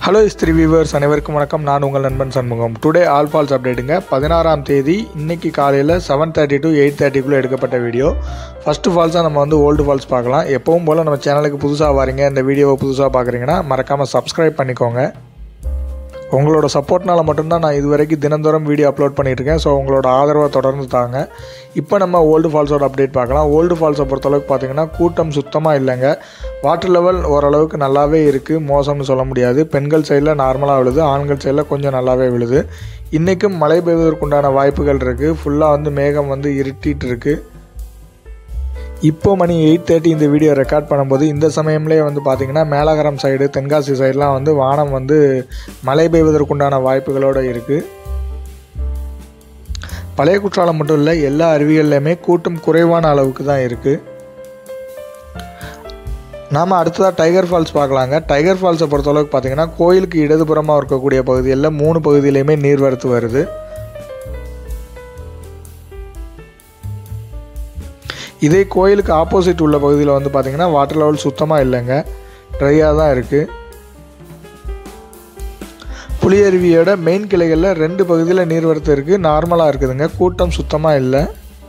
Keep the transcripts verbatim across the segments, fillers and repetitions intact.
Hello ஸ்திரி viewers அனைவருக்கும் வணக்கம். நான் உங்கள் நண்பன் சண்முகம். டுடே ஆல் ஃபால்ஸ் அப்டேட்டுங்க. பதினாறாம் தேதி இன்னைக்கு காலையில் செவன் தேர்ட்டி டு எயிட் தேர்ட்டிக்குள்ளே எடுக்கப்பட்ட வீடியோ. ஃபஸ்ட்டு ஃபால்ஸாக நம்ம வந்து ஓல்டு ஃபால்ஸ் பார்க்கலாம். எப்பவும் போல் நம்ம சேனலுக்கு புதுசாக வரீங்க, இந்த வீடியோவை புதுசாக பார்க்குறீங்கன்னா மறக்காமல் சப்ஸ்கிரைப் பண்ணிக்கோங்க. உங்களோட சப்போர்ட்னால் மட்டும்தான் நான் இது வரைக்கும் தினந்தோறும் வீடியோ அப்லோட் பண்ணிகிட்ருக்கேன். ஸோ உங்களோட ஆதரவை தொடர்ந்து தாங்க. இப்போ நம்ம ஓல்டு ஃபால்ஸோட அப்டேட் பார்க்கலாம். ஓல்டு ஃபால்ஸை பொறுத்தளவுக்கு பார்த்திங்கன்னா கூட்டம் சுத்தமாக இல்லைங்க. வாட்டர் லெவல் ஓரளவுக்கு நல்லாவே இருக்குது, மோசம்னு சொல்ல முடியாது. பெண்கள் சைடில் நார்மலாக விழுது, ஆண்கள் சைடில் கொஞ்சம் நல்லாவே விழுது. இன்றைக்கும் மழை பெய்வதற்குண்டான வாய்ப்புகள் இருக்குது. ஃபுல்லாக வந்து மேகம் வந்து இருட்டிகிட்டு இருக்குது. இப்போ மணி எயிட் தேர்ட்டி இந்த வீடியோ ரெக்கார்ட் பண்ணும்போது இந்த சமயம்லேயே வந்து பார்த்திங்கன்னா மேலகரம் சைடு, தென்காசி சைடெலாம் வந்து வானம் வந்து மழை பெய்வதற்குண்டான வாய்ப்புகளோடு இருக்குது. பழைய குற்றாலம் மட்டும் இல்லை, எல்லா அருவிகள்லையுமே கூட்டம் குறைவான அளவுக்கு தான் இருக்குது. நாம் அடுத்ததாக டைகர் ஃபால்ஸ் பார்க்கலாங்க. டைகர் ஃபால்ஸை பொறுத்தளவுக்கு பார்த்திங்கன்னா கோயிலுக்கு இடதுபுறமாக இருக்கக்கூடிய பகுதிகளில் மூணு பகுதியிலையுமே நீர்வரத்து வருது. இதே கோயிலுக்கு ஆப்போசிட் உள்ள பகுதியில் வந்து பார்த்திங்கன்னா வாட்டர் லெவல் சுத்தமாக இல்லைங்க, ட்ரையாக தான் இருக்குது. புளியருவியோட மெயின் கிளைகளில் ரெண்டு பகுதியில் நீர்வரத்து இருக்குது, நார்மலாக இருக்குதுங்க, கூட்டம் சுத்தமாக இல்லை.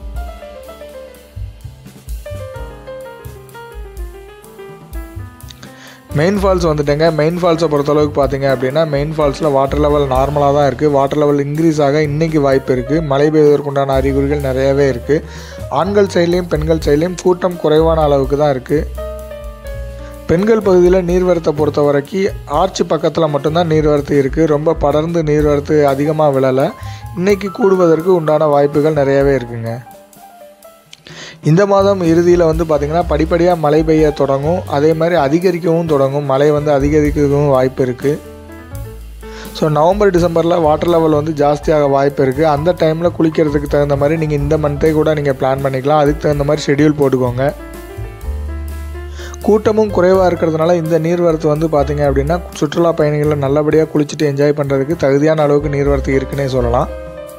மெயின் ஃபால்ஸ் வந்துட்டேங்க. மெயின் ஃபால்ஸை பொறுத்தளவுக்கு பார்த்தீங்க அப்படின்னா மெயின் ஃபால்ஸில் வாட்டர் லெவல் நார்மலாக தான் இருக்குது. வாட்டர் லெவல் இன்க்ரீஸ் ஆக இன்றைக்கி வாய்ப்பு இருக்குது. மழை பெய்வதற்குண்டான அறிகுறிகள் நிறையவே இருக்குது. ஆண்கள் சைட்லேயும் பெண்கள் சைட்லேயும் கூட்டம் குறைவான அளவுக்கு தான் இருக்குது. பெண்கள் பகுதியில் நீர்வரத்தை பொறுத்த வரைக்கும் ஆர்ச்சி பக்கத்தில் மட்டும்தான் நீர்வரத்து இருக்குது. ரொம்ப படர்ந்து நீர்வரத்து அதிகமாக விழலை. இன்றைக்கி கூடுவதற்கு உண்டான வாய்ப்புகள் நிறையவே இருக்குங்க. இந்த மாதம் இறுதியில் வந்து பார்த்திங்கன்னா படிப்படியாக மழை பெய்ய தொடங்கும். அதே மாதிரி அதிகரிக்கவும் தொடங்கும். மழை வந்து அதிகரிக்கவும் வாய்ப்பு இருக்குது. ஸோ நவம்பர் டிசம்பரில் வாட்டர் லெவல் வந்து ஜாஸ்தியாக வாய்ப்பு இருக்குது. அந்த டைமில் குளிக்கிறதுக்கு தகுந்த மாதிரி நீங்கள் இந்த மந்த்தே கூட நீங்கள் பிளான் பண்ணிக்கலாம். அதுக்கு தகுந்த மாதிரி ஷெட்யூல் போட்டுக்கோங்க. கூட்டமும் குறைவாக இருக்கிறதுனால இந்த நீர்வரத்து வந்து பார்த்திங்க அப்படின்னா சுற்றுலா பயணிகளை நல்லபடியாக குளிச்சுட்டு என்ஜாய் பண்ணுறதுக்கு தகுதியான அளவுக்கு நீர்வரத்து இருக்குன்னே சொல்லலாம்.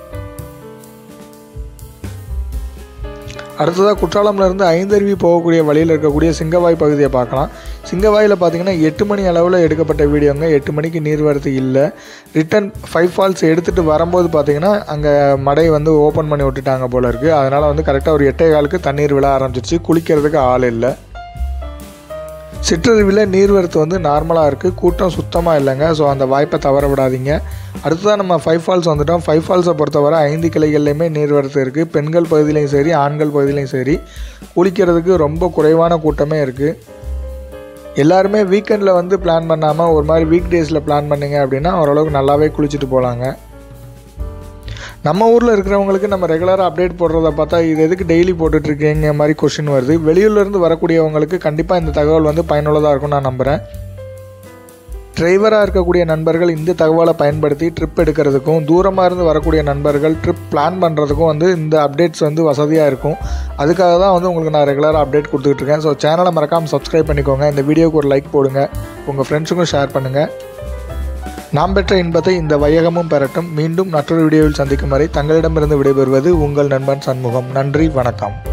அடுத்ததாக குற்றாலம்லேருந்து ஐந்தருவி போகக்கூடிய வழியில் இருக்கக்கூடிய சிங்கவாய் பகுதியை பார்க்கலாம். சிங்கவாயில் பார்த்திங்கன்னா எட்டு மணி அளவில் எடுக்கப்பட்ட வீடியோங்க. எட்டு மணிக்கு நீர்வரத்து இல்லை. ரிட்டன் ஃபைவ் ஃபால்ஸ் எடுத்துகிட்டு வரும்போது பார்த்திங்கன்னா அங்கே மடை வந்து ஓப்பன் பண்ணி விட்டுட்டாங்க போல் இருக்குது. அதனால் வந்து கரெக்டாக ஒரு எட்டே காலுக்கு தண்ணீர் விழ ஆரம்பிச்சிருச்சு. குளிக்கிறதுக்கு ஆள் இல்லை. சிற்றருவியில் நீர்வரத்து வந்து நார்மலாக இருக்குது, கூட்டம் சுத்தமாக இல்லைங்க. ஸோ அந்த வாய்ப்பை தவற விடாதீங்க. அடுத்ததான் நம்ம ஃபைவ் ஃபால்ஸ் வந்துட்டோம். ஃபைவ் ஃபால்ஸை பொறுத்தவரை ஐந்து கிளைகள்லையுமே நீர்வரத்து இருக்குது. பெண்கள் பகுதியிலையும் சரி, ஆண்கள் பகுதியிலையும் சரி, குளிக்கிறதுக்கு ரொம்ப குறைவான கூட்டமே இருக்குது. எல்லாருமே வீக்கெண்டில் வந்து பிளான் பண்ணாமல் ஒரு மாதிரி வீக் டேஸில் பிளான் பண்ணிங்க அப்படின்னா ஓரளவுக்கு நல்லாவே குளிச்சுட்டு போகலாங்க. நம்ம ஊரில் இருக்கிறவங்களுக்கு நம்ம ரெகுலராக அப்டேட் போடுறத பார்த்தா இது எதுக்கு டெய்லி போட்டுட்ருக்கீங்க மாதிரி கொஷின் வருது. வெளியூர்லேருந்து வரக்கூடியவங்களுக்கு கண்டிப்பாக இந்த தகவல் வந்து பயனுள்ளதாக இருக்கும்னு நான் நம்புகிறேன். டிரைவராக இருக்கக்கூடிய நண்பர்கள் இந்த தகவலை பயன்படுத்தி ட்ரிப் எடுக்கிறதுக்கும், தூரமாக இருந்து வரக்கூடிய நண்பர்கள் ட்ரிப் பிளான் பண்ணுறதுக்கும் வந்து இந்த அப்டேட்ஸ் வந்து வசதியாக இருக்கும். அதுக்காக தான் வந்து உங்களுக்கு நான் ரெகுலராக அப்டேட் கொடுத்துட்ருக்கேன். ஸோ சேனலை மறக்காமல் சப்ஸ்கிரைப் பண்ணிக்கோங்க. இந்த வீடியோவுக்கு ஒரு லைக் போடுங்க. உங்கள் ஃப்ரெண்ட்ஸுக்கும் ஷேர் பண்ணுங்கள். நாம் பெற்ற இன்பத்தை இந்த வையகமும் பெறட்டும். மீண்டும் மற்றொரு வீடியோவில் சந்திக்கும் வரை தங்களிடமிருந்து விடைபெறுவது உங்கள் நண்பன் சண்முகம். நன்றி, வணக்கம்.